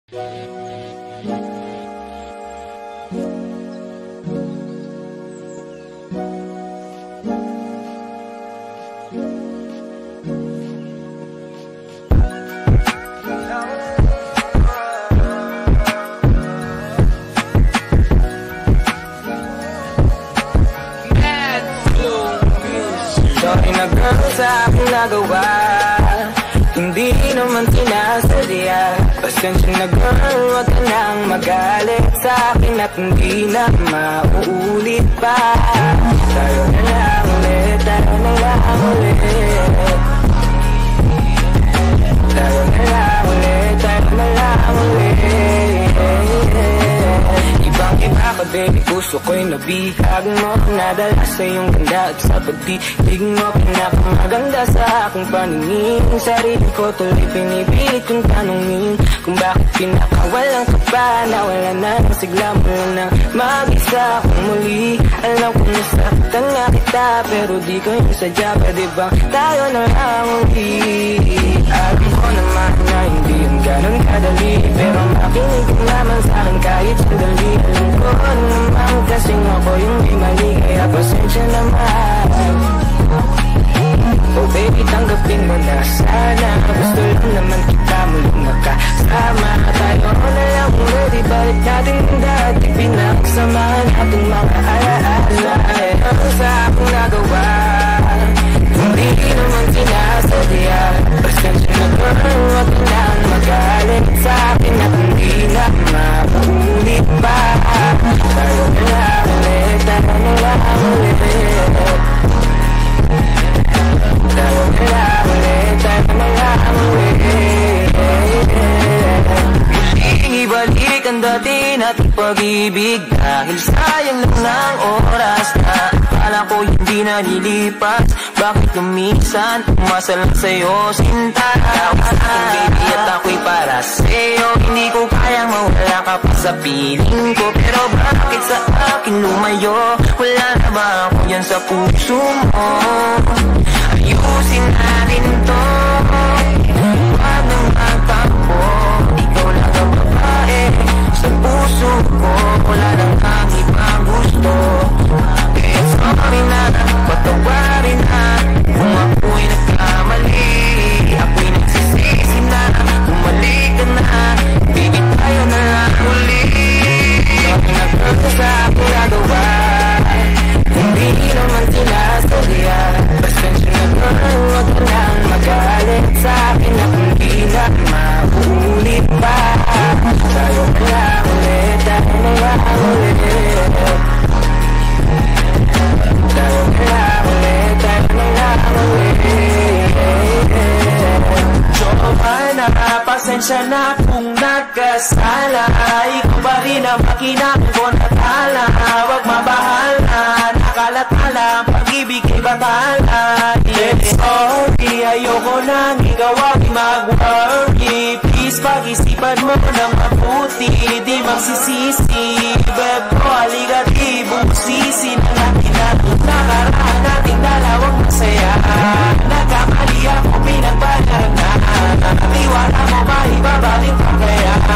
Sorry na girl sa aking nagawa, hindi naman sinasadya. Pasensya na girl, wag ka nang magalit sa akin at hindi na mauulit pa. Tayo na lang ulit, tayo na lang ulit. Tayo na lang ulit, tayo na lang ulit. Ibang-iba ka baby, puso ko'y nabihag mo. Nadala sa iyong ganda at sa pagtitig mo. Pinakamaganda sa aking paningin. Sarili ko tuloy pinipilit kong tanungin kung bakit pinakawalan ka pa. Nawala na ng sigla mo lang nang mag-isa kong muli. Alam ko nasaktan nga kita, pero di ko yung sadya. Pwede bang tayo na lang uli? Alam ko naman na hindi yung ganun kadali, pero makinig ka naman sa akin kahit sandali. Alam ko naman kasing ako yung di mali, kaya pasensya naman. Oh baby, tanggapin mo na sana. Gusto lang naman kita muling makasama. Tayo na lang ready, balik natin yung dati. Pinagsamahan natin mga alaala. Ang sa akong nagawa, hindi naman sinasadya. Pasensya na girl, wag ka nang magalit sa akin at hindi na mauulit pa. Tayo na lang ulit, tayo na lang ulit. Tayo na lang ulit, tayo na lang ulit. Ibalik ang dati nating pag-ibig, dahil sayang lang ng oras na akala ko hindi nalilipas. Bakit kuminsan umasa lang sa'yo, sinta? Tawag sa'kin baby at ako'y para sa'yo. Hindi ko kayang mawala ka pa sa piling ko, pero bakit sa akin lumayo? Wala na ba ako yan sa puso mo? Ayusin natin to, wag nang magtampo. Ikaw lang ang babae sa puso ko, wala nang ang ibang gusto. Kaya sorry na, patawarin na kung ako'y nagkamali. Ako'y nagsisisi na, bumalik ka na. Baby, tayo na lang uli. Sorry na girl sa aking nagawa, hindi naman sinasadya. Pasensya na girl, wag ka nang magalit sa akin at hindi na mauulit pa. Tayo na lang ulit, tayo na lang ulit. Tayo na lang ulit, tayo na lang ulit. Joanna, pasensya na kung nagkasala. Ikaw ba rin ang makinang ko natala? Huwag mabahala, nakalatala, pag-ibig ay batala. Sorry, ayoko nang ikaw ay mag-worry. Please, pag-isipan mo ng mabuti, di magsisisi. Beb ko, aligat ibusisi na natin na nakaraan nating dalawang masaya. Nagkamali ako, pinagbalag na. Tiwala mo ba ibabalik pa kaya?